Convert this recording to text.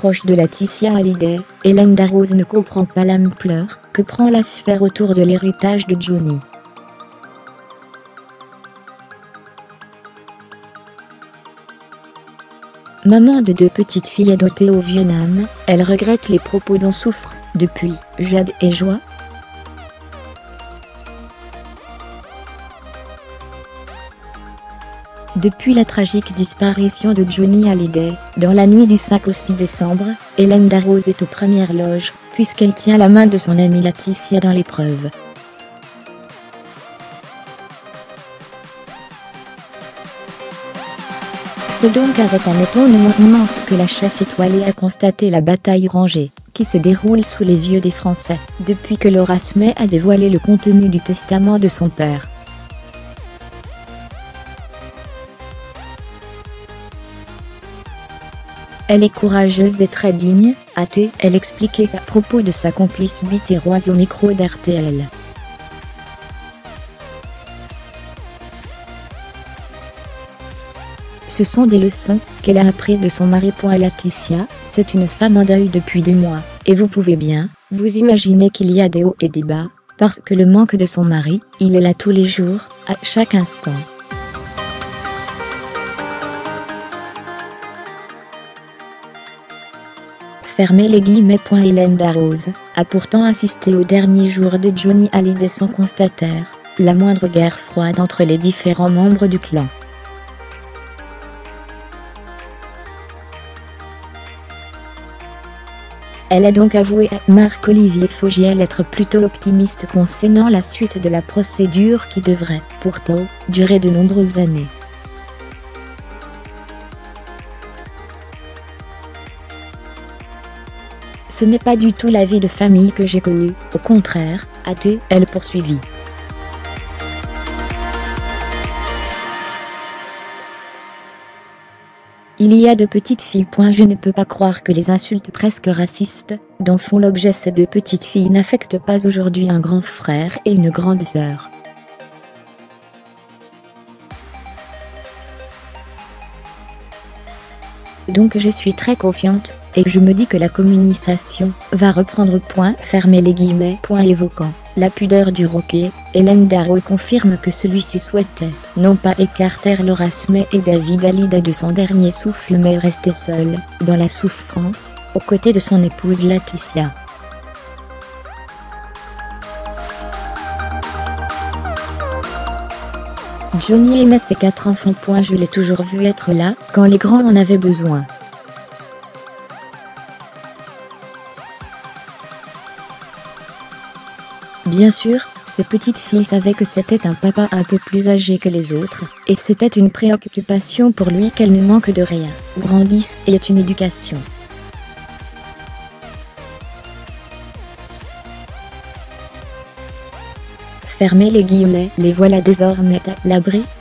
proche de Laetitia Hallyday, Hélène Darroze ne comprend pas l'ampleur que prend l'affaire autour de l'héritage de Johnny. Maman de 2 petites filles adoptées au Vietnam, elle regrette les propos dont souffrent, depuis, Jade et Joie. Depuis la tragique disparition de Johnny Hallyday, dans la nuit du 5 au 6 décembre, Hélène Darroze est aux premières loges, puisqu'elle tient la main de son amie Laetitia dans l'épreuve. C'est donc avec un étonnement immense que la chef étoilée a constaté la bataille rangée, qui se déroule sous les yeux des Français, depuis que Laura Smet a dévoilé le contenu du testament de son père. Elle est courageuse et très digne, a-t-elle expliqué à propos de sa complice bitéroise au micro d'RTL. Ce sont des leçons qu'elle a apprises de son mari. Laetitia, c'est une femme en deuil depuis 2 mois, et vous pouvez bien vous imaginer qu'il y a des hauts et des bas, parce que le manque de son mari, il est là tous les jours, à chaque instant. Fermez les guillemets. Hélène Darroze a pourtant assisté au dernier jour de Johnny Hallyday sans constater la moindre guerre froide entre les différents membres du clan. Elle a donc avoué à Marc-Olivier Fogiel être plutôt optimiste concernant la suite de la procédure qui devrait, pourtant, durer de nombreuses années. Ce n'est pas du tout la vie de famille que j'ai connue, au contraire, a-t-elle poursuivi. Il y a 2 petites filles. Je ne peux pas croire que les insultes presque racistes, dont font l'objet ces 2 petites filles, n'affectent pas aujourd'hui un grand frère et une grande sœur. Donc je suis très confiante, et je me dis que la communication va reprendre. Fermez les guillemets. Évoquant la pudeur du rocker, Hélène Darroze confirme que celui-ci souhaitait non pas écarter Laura Smet et David Hallyday de son dernier souffle, mais rester seul, dans la souffrance, aux côtés de son épouse Laetitia. Johnny aimait ses 4 enfants. Je l'ai toujours vu être là, quand les grands en avaient besoin. Bien sûr, ces petites filles savaient que c'était un papa un peu plus âgé que les autres, et c'était une préoccupation pour lui qu'elles ne manquent de rien, grandissent et aient une éducation. Fermez les guillemets. Les voilà désormais à l'abri